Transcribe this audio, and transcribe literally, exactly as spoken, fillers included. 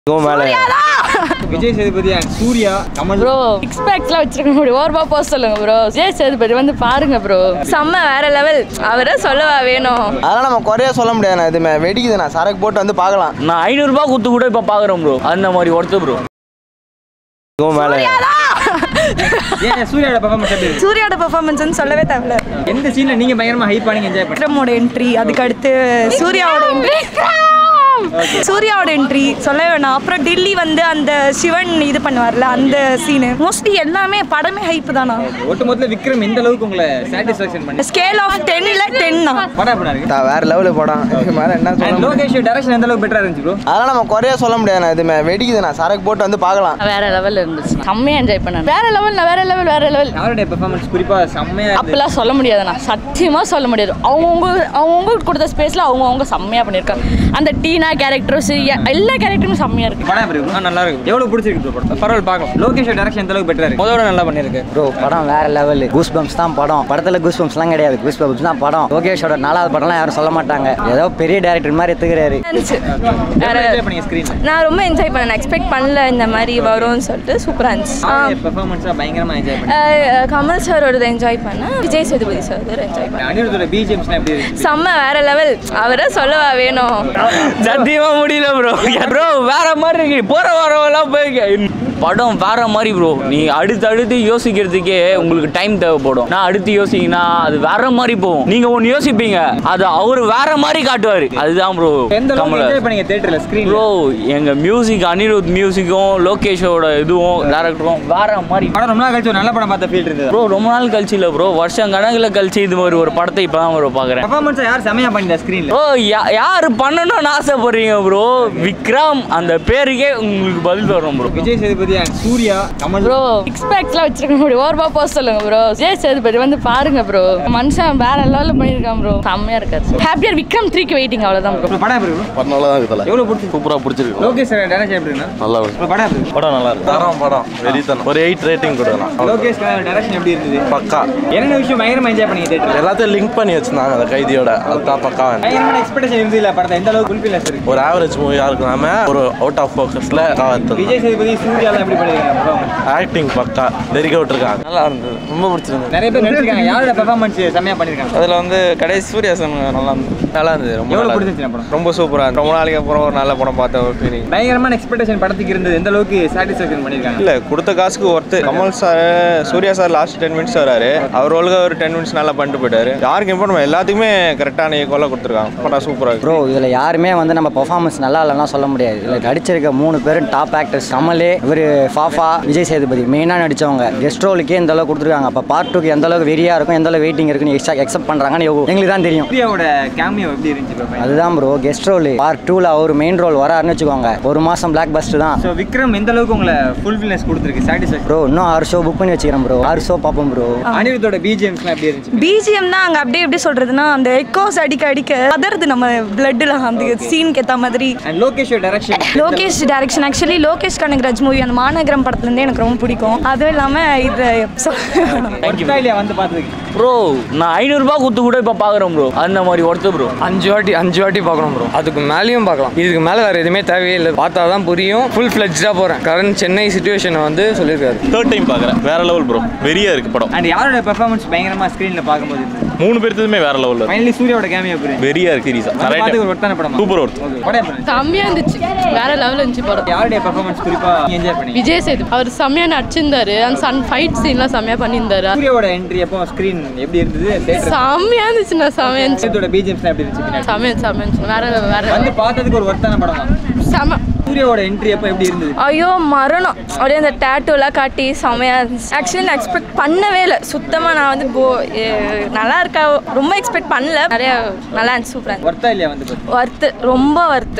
Vijay Sethupathi and Suriya Kamal bro எக்ஸ்பெக்ட்லாம் வச்சிருக்க முடியும் ஓவர்பா போஸ்ட் சொல்லுங்க bro விஜய் சேதுபதி வந்து பாருங்க bro செம்ம வேற லெவல் அவரே சொல்லவா வேணும் அதெல்லாம் நம்ம குறைய சொல்ல முடியாது நான் இதுமே வெடிக்குது நான் சரக்கு போட்டு வந்து பார்க்கலாம் நான் ஐநூறு ரூபாய் குத்து கூட இப்ப பாக்குறேன் bro அந்த மாதிரி ஒர்த் bro ஏன் சூர்யாவோட பெர்ஃபார்மன்ஸ் எப்படி இருக்கு சூர்யாவோட பெர்ஃபார்மன்ஸ்னு சொல்லவே தேவையில்ல எந்த சீன்ல நீங்க பயங்கரமா ஹைப் பண்ணி என்ஜாய் பண்ணீங்க விக்ரமோட என்ட்ரி அதுக்கு அடுத்து சூர்யாவோட என்ட்ரி சூர்யாவோட என்ட்ரி சொல்லவே வேணாம் அப்புறம் டெல்லி வந்து அந்த சிவன் இது பண்ணுவார்ல அந்த சீனு மோஸ்ட்லி எல்லாமே படமே ஹைப் தானா ஒட்டுமொத்தல விக்ரம் எந்த அளவுக்கு உங்களை சாட்டிஸ்ஃபேக்ஷன் பண்ணி ஸ்கேல் ஆஃப் டென்ல டென் தான் படம் எப்படி இருக்கு வேற லெவல் படம் இதுக்கு மேல என்ன சொல்ல லோகேஷ் டைரக்ஷன் எந்த அளவுக்கு பெட்டரா இருந்துச்சு bro அதெல்லாம் நம்ம குறைய சொல்ல முடியாது நான் இதுமே வெடிக்குது நான் சரக்கு போட்டு வந்து பார்க்கலாம் வேற லெவல்ல இருந்துச்சு செம்மையா என்ஜாய் பண்ணேன் வேற லெவல் வேற லெவல் வேற லெவல் யாரோட பெர்ஃபார்மன்ஸ் குறிப்பா செம்மையா அப்பெல்லாம் சொல்ல முடியாதுண்ணா சத்தியமா சொல்ல முடியாது அவங்கவுங்க அவங்கவுங்க கொடுத்த ஸ்பேஸ்ல அவங்கவுங்க செம்மையா பண்ணியிருக்காங்க அந்த டீனா கேரக்டரும் சரி எல்லா கேரக்டரும் செம்மையா இருக்கு படம் எப்படி இருக்கு நல்லா இருக்கு எவ்வளவு பிடிச்சிருக்கு bro படம் பரவாயில்ல பார்க்கலாம் லோகேஷ் டைரக்ஷன் எந்த அளவுக்கு பெட்டரா இருக்கு முதல்ல நல்லா பண்ணிருக்கு ப்ரோ படம் வேற லெவல் கூஸ் பம்ப்ஸ் தான் படம் படத்துல கூஸ் பம்ப்ஸ்லாம் கிடையாது கூஸ் பம்ப்ஸ் தான் படம் லோகேஷோட நாலாவது படம்லாம் யாரும் சொல்ல மாட்டாங்க ஏதோ பெரிய டைரக்டர் மாதிரி எடுத்துக்கிறாரு என்ஜாய் பண்ணீங்க ஸ்கிரீன்ல நான் ரொம்ப என்ஜாய் பண்ணேன் எக்ஸ்பெக்ட் பண்ணல இந்த மாதிரி வரும்னு சொல்லிட்டு சூப்பரா இருந்துச்சு பெர்ஃபார்மன்ஸா பயங்கரமா என்ஜாய் பண்ணேன் கமல் சாரோட என்ஜாய் பண்ணேன் விஜய் சேதுபதி சார் என்ஜாய் பண்ணேன் அனிருத்தோட பிஜிஎம்ஸ்லாம் எப்படி இருக்கு செம்ம வேற லெவல் அவரே சொல்லவா வேணும் சத்தியமா முடியல ப்ரோ ப்ரோ வேற மாதிரி இருக்கு போற வரவெல்லாம் போய் படம் வேற மாதிரி ப்ரோ நீ அடுத்து அடுத்து யோசிக்கிறதுக்கே உங்களுக்கு டைம் தேவைப்படும் நான் அடுத்து யோசிங்கன்னா அது வேற மாதிரி போகும் நீங்க ஒன்னு யோசிப்பீங்க அது அவரு வேற மாதிரி காட்டுவாரு அதுதான் ப்ரோ எந்த அளவுக்கு என்ஜாய் பண்ணீங்க தியேட்டர்ல ஸ்கிரீன் ப்ரோ எங்க மியூசிக் அனிருத் மியூசிக்கும் லோகேஷோட இதுவும் டைரக்டரும் வேற மாதிரி படம் ரொம்ப நாள் கழிச்சு ஒரு நல்ல படம் பார்த்த ஃபீல் இருந்தது ப்ரோ ரொம்ப நாள் கழிச்சு இல்ல ப்ரோ வருஷம் கணக்குல கழிச்சு இது மாதிரி ஒரு படத்தை இப்பதான் ப்ரோ பாக்குறேன் பெர்ஃபார்மன்ஸ் யார் செமையா பண்ணிட்டா ஸ்கிரீன்ல ப்ரோ யாரு பண்ணணும்னு ஆசைப்படுறீங்க ப்ரோ விக்ரம் அந்த பேருக்கே உங்களுக்கு பதில் வரும் bro Vijay Sethupathi and Suriya Kamal bro எக்ஸ்பெக்ட்லாம் வச்சிருக்க முடியும் ஓவர்பா போஸ்ட் சொல்லுங்க ப்ரோ விஜய் சேதுபதி வந்து பாருங்க ப்ரோ மனுஷன் வேற லெவல்ல பண்ணிருக்கான் ப்ரோ செம்மையா இருக்காரு ஹாப்பியர் விக்ரம் த்ரீக்கு வெயிட்டிங் அவ்வளவுதான் ப்ரோ படம் எப்படி bro படம் நல்லா தான் இருக்குல்ல எவ்வளவு பிடிச்சிருக்கு சூப்பரா பிடிச்சிருக்கு லோகேஷ் டைரக்ஷன் எப்படி இருக்குன்னா நல்லா இருக்கு படம் எப்படி படம் நல்லா இருக்கு தரம் படம் வெறித்தனம் ஒரு எயிட் ரேட்டிங் கொடுக்கலாம் லோகேஷ் டைரக்ஷன் எப்படி இருந்தது பக்கா என்ன விஷயம் பயங்கரமா என்ஜாய் பண்ணீங்க தியேட்டர்ல எல்லாத்தையும் லிங்க் பண்ணி வச்சிருந்தாங்க அந்த கைதியோட அதுதான் பக்கா பயங்கரமான எக்ஸ்பெக்டேஷன் இருந்தது இல்ல படத்தை எந்த அளவுக்கு ஃபுல்ஃபில் இருக்கு ஒரு ஆவரேஜ் மூவியா இருக்காம ஒரு அவுட் ஆஃப் ஃபோக்கஸ்ல விஜய் சேதுபதி சூர்யா எப்படி பண்ணிருக்காங்க ஆக்டிங் பக்கா தெரிக்க விட்டுருக்காங்க நல்லா இருந்தது ரொம்ப பிடிச்சிருந்தது நிறைய பேர் நடிச்சிருக்காங்க யாரோட பெர்ஃபார்மன்ஸ் செமையா பண்ணிருக்காங்க அதுல வந்து கடைசி சூர்யா சார் நல்லா இருந்தது நல்லா இருந்தது ரொம்ப எவ்வளவு பிடிச்சிருச்சு படம் ரொம்ப சூப்பரா ரொம்ப நாளைக்கு அப்புறம் ஒரு நல்ல படம் பார்த்த ஒரு ஃபீலிங் பயங்கரமான எக்ஸ்பெக்டேஷன் படத்துக்கு இருந்தது எந்த அளவுக்கு சாட்டிஸ்ஃபேக்ஷன் பண்ணிருக்காங்க இல்ல கொடுத்த காசுக்கு worth Kamal sir Suriya sir last ten minutes வராரு அவர் ரோலுக்கு ஒரு டென் மினிட்ஸ் நல்லா பண்ணிட்டு போயிட்டாரு யாருக்கு இம்பார்ட்டன் எல்லாத்துக்குமே கரெக்டான ஈக்குவலா கொடுத்துருக்காங்க படம் சூப்பரா ப்ரோ இதுல யாருமே வந்து நம்ம பெர்ஃபார்மன்ஸ் நல்லா இல்லைன்னா சொல்ல முடியாது இதுல நடிச்சிருக்க மூணு பேரும் டாப் ஆக்டர்ஸ் கமலே இவர் ஃபாஃபா விஜய் சேதுபதி மெயினா நடிச்சவங்க கெஸ்ட் ரோலுக்கே இந்த அளவுக்கு கொடுத்துருக்காங்க அப்ப பார்ட் டூக்கு எந்த அளவுக்கு வெறியா இருக்கும் எந்த அளவுக்கு வெயிட்டிங் இருக்குன்னு எக்ஸப்ட் பண்றாங்கன்னு எங்களுக்கு தான் தெரியும் சூர்யாவோட கேமியோ எப்படி இருந்துச்சு அதுதான் ப்ரோ கெஸ்ட் ரோல் பார்ட் டூல அவர் மெயின் ரோல் வராருன்னு வச்சுக்கோங்க ஒரு மாசம் பிளாக் பஸ்ட் தான் சோ விக்ரம் எந்த அளவுக்கு உங்களை ஃபுல்ஃபில்னஸ் கொடுத்துருக்கு சாட்டிஸ்ஃபேக்ஷன் ப்ரோ இன்னும் ஆறு ஷோ புக் பண்ணி வச்சுக்கிறேன் ப்ரோ ஆறு ஷோ பார்ப்போம் ப்ரோ அனிருத்தோட பிஜிஎம்ஸ்லாம் எப்படி இருந்துச்சு பிஜிஎம் தான் அங்க அப்படியே எப்படி சொல்றதுன்னா அந்த எக்கோஸ் அடிக்க அடிக்க அதர்து நம்ம பிளட்ல அந்த சீனுக்கு ஏத்த மாதிரி and Lokesh direction Lokesh direction actually Lokesh Kanagaraj movie அந்த மாநகரம் படத்துல இருந்தே எனக்கு ரொம்ப பிடிக்கும் அதுவும் இல்லாம இது ஆஸ்திரேலியா வந்து பார்த்ததுக்கு ப்ரோ நான் ஐநூறு ரூபாய் குத்து கூட இப்ப பாக்குறேன் ப்ரோ அந்த மாதிரி ஒர்த்து ப்ரோ அஞ்சு வாட்டி அஞ்சு வாட்டி பார்க்கணும் ப்ரோ அதுக்கு மேலேயும் பார்க்கலாம் இதுக்கு மேலே வேறு எதுவுமே தேவையே இல்லை பார்த்தா தான் புரியும் ஃபுல் ஃப்ளெஜ்டாக போகிறேன் கரண்ட் சென்னை சிச்சுவேஷனை வந்து சொல்லியிருக்காரு தேர்ட் டைம் பார்க்குறேன் வேற லெவல் ப்ரோ வெறியா இருக்கு படம் அண்ட் யாரோட பெர்ஃபார்மன்ஸ் பயங்கரமா ஸ்கிரீன்ல பார்க்கும்போது மூணு பேருத்துமே வேற லெவல்ல ஃபைனலி சூர்யாவோட கேமியோ எப்படி வெறியா இருக்கு சீரிஸா பார்த்து ஒரு ஒருத்தான படம் சூப்பர் ஒர்த் படம் எப்படி செம்மையா இருந்துச்சு வேற லெவல் இருந்துச்சு படம் யாரோட பெர்ஃபார்மன்ஸ் குறிப்பா என்ஜாய் பண்ணீங்க விஜய் சேது அவர் செம்மையா நடிச்சிருந்தாரு அந்த சன் ஃபைட் சீன்லாம் செம்மையா பண்ணியிருந்தாரு சூர்யாவோட என்ட்ரி அப்போ ஸ்கிரீன் எப்படி இருந்தது செம்மையா இருந்துச்சுண்ணா செம்மையா இருந்துச்சு இதோட பிஜிஎம்ஸ்லாம் எப்படி இருந்துச்சு பின்னாடி செம்மையா செம்மையா இருந்துச்சு வேற வேற வந்து பார்த்ததுக்கு ஒரு ஒருத்தான படமா செம்ம சூர்யாவோட என்ட்ரி அப்போ எப்படி இருந்தது ஐயோ மரணம் அப்படியே அந்த டேட்டூலாம் காட்டி செம்மையா இருந்துச்சு ஆக்சுவலி நான் எக்ஸ்பெக்ட் பண்ணவே இல்லை சுத்தமாக நான் வந்து போ நல்லா இருக்கா ரொம்ப எக்ஸ்பெக்ட் பண்ணல நிறைய நல்லா இருந்துச்சு சூப்பராக ஒர்த்தா இல்லையா வந்து ஒர்த்து ரொம்ப ஒர்த்து